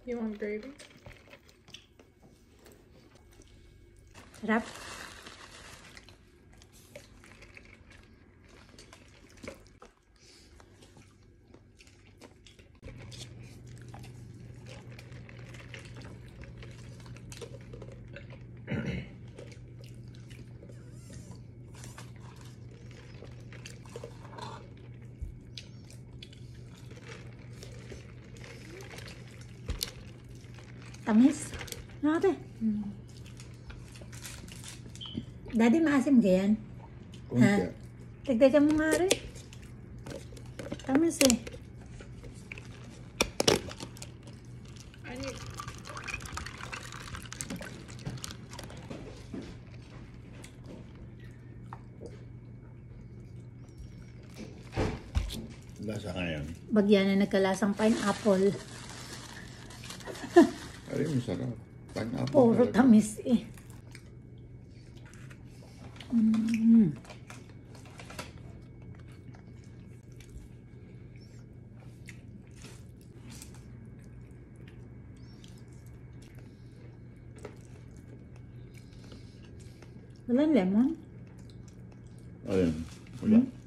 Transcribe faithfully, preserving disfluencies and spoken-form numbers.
You want gravy? Sarap. Tamis. Ano ate? Hmm. Daddy, maasim ka yan? Kunti. Ha? Tigdagan mo nga rin. Tamis eh. I need. Lasa ka yan. Bagyan na nagkalasang pineapple. Ay, masarap. Pineapple. Puro talaga. tamis eh. Mm. Walang lemon? Ayun. Wala. Hmm?